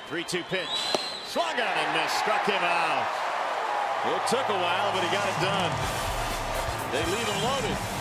3-2 pitch. Swung on and missed. Struck him out. It took a while, but he got it done. They leave him loaded.